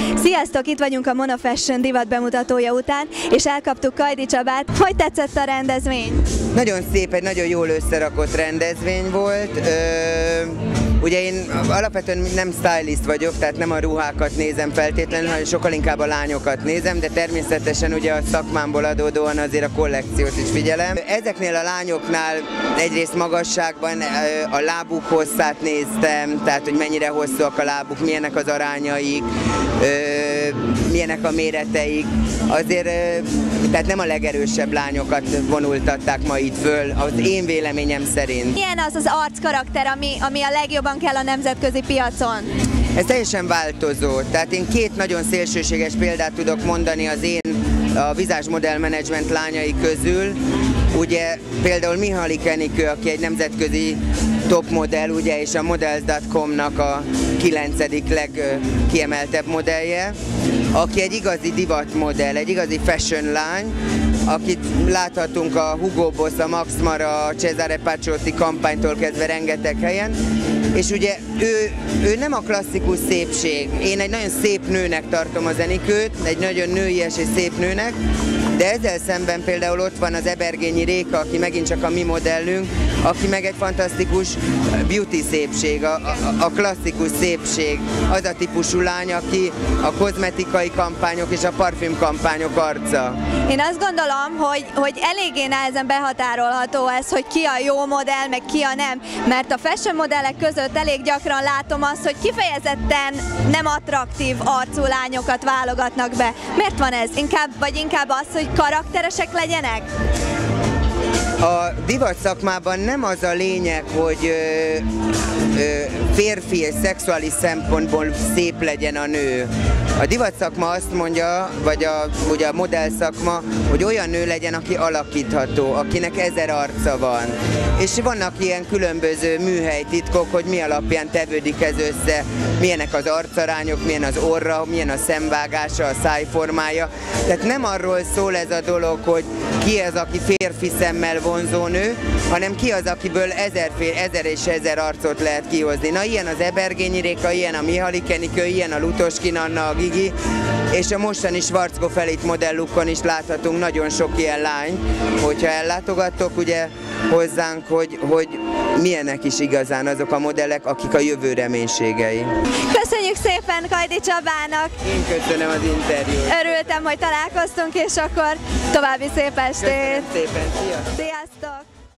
Sziasztok, itt vagyunk a Mona Fashion divat bemutatója után, és elkaptuk Kajdi Csabát. Hogy tetszett a rendezvény? Nagyon szép, egy nagyon jól összerakott rendezvény volt. Ugye én alapvetően nem stylist vagyok, tehát nem a ruhákat nézem feltétlenül, hanem sokkal inkább a lányokat nézem, de természetesen ugye a szakmámból adódóan azért a kollekciót is figyelem. Ezeknél a lányoknál egyrészt magasságban a lábuk hosszát néztem, tehát hogy mennyire hosszúak a lábuk, milyenek az arányaik, milyenek a méreteik. Azért, tehát nem a legerősebb lányokat vonultatták ma itt föl, az én véleményem szerint. Milyen az az arckarakter, ami a legjobban kell a nemzetközi piacon? Ez teljesen változó, tehát én két nagyon szélsőséges példát tudok mondani a Visage Model Management lányai közül. Ugye például Mihaly Enikő, aki egy nemzetközi top modell, ugye, és a Models.com-nak a 9. legkiemeltebb modellje, aki egy igazi divatmodell, egy igazi fashion lány, akit láthatunk a Hugo Boss, a Max Mara, a Cesare Paciotti kampánytól kezdve rengeteg helyen, és ugye ő nem a klasszikus szépség. Én egy nagyon szép nőnek tartom az Enikőt, egy nagyon nőies és szép nőnek, de ezzel szemben például ott van az Ebergényi Réka, aki megint csak a mi modellünk, aki meg egy fantasztikus beauty szépség, a klasszikus szépség, az a típusú lány, aki a kozmetikai kampányok és a parfüm kampányok arca. Én azt gondolom, hogy eléggé nehezen behatárolható ez, hogy ki a jó modell, meg ki a nem, mert a fashion modellek között elég gyakran látom azt, hogy kifejezetten nem attraktív arcú lányokat válogatnak be. Miért van ez? Inkább az, hogy karakteresek legyenek? A divat szakmában nem az a lényeg, hogy férfi és szexuális szempontból szép legyen a nő. A divat szakma azt mondja, vagy ugye a modell szakma, hogy olyan nő legyen, aki alakítható, akinek 1000 arca van. És vannak ilyen különböző műhelytitkok, hogy mi alapján tevődik ez össze, milyenek az arcarányok, milyen az orra, milyen a szemvágása, a szájformája. Tehát nem arról szól ez a dolog, hogy ki az, aki férfi szemmel vonzó nő, hanem ki az, akiből 1000 és 1000 arcot lehet kihozni. Na, ilyen az Ebergényi Réka, ilyen a Mihaly Enikő, ilyen a Lutoskin Anna, a Gigi, és a mostani Schwarzkopf Elite modellukon is láthatunk nagyon sok ilyen lányt, hogyha ellátogattok ugye hozzánk, hogy milyenek is igazán azok a modellek, akik a jövő reménységei. Köszönjük szépen Kajdi Csabának! Én köszönöm az interjút! Örültem, hogy találkoztunk, és akkor további szép estét! Köszönöm szépen, sziasztok! Sziasztok!